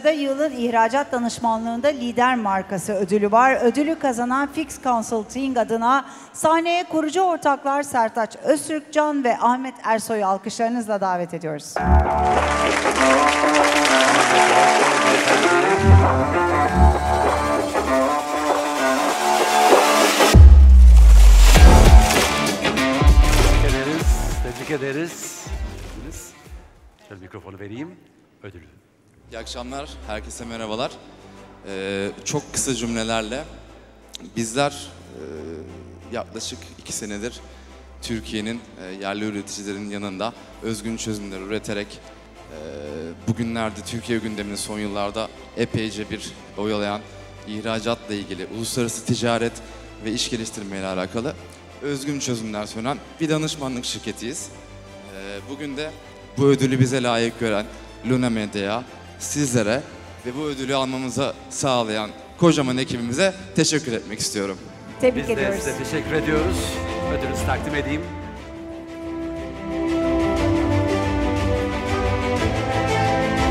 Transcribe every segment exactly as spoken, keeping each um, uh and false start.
sırada yılın ihracat danışmanlığında lider markası ödülü var. Ödülü kazanan Fix Consulting adına sahneye kurucu ortaklar Sertaç Öztürkcan ve Ahmet Ersoy'u alkışlarınızla davet ediyoruz. Tebrik ederiz. Şöyle mikrofonu vereyim. Ödülü. İyi akşamlar. Herkese merhabalar. Ee, çok kısa cümlelerle bizler e, yaklaşık iki senedir Türkiye'nin e, yerli üreticilerin yanında özgün çözümler üreterek e, bugünlerde Türkiye gündemini son yıllarda epeyce bir oyalayan ihracatla ilgili uluslararası ticaret ve iş geliştirme ile alakalı özgün çözümler sunan bir danışmanlık şirketiyiz. Ee, bugün de bu ödülü bize layık gören Luna Medya'ya, sizlere ve bu ödülü almamıza sağlayan kocaman ekibimize teşekkür etmek istiyorum. Tebrik Biz de ediyoruz. size teşekkür ediyoruz. Ödülünüzü takdim edeyim.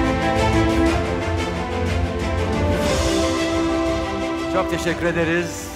Çok teşekkür ederiz.